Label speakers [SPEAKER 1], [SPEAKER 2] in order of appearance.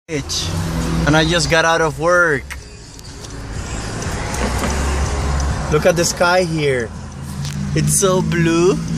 [SPEAKER 1] And I just got out of work. Look at the sky here. It's so blue.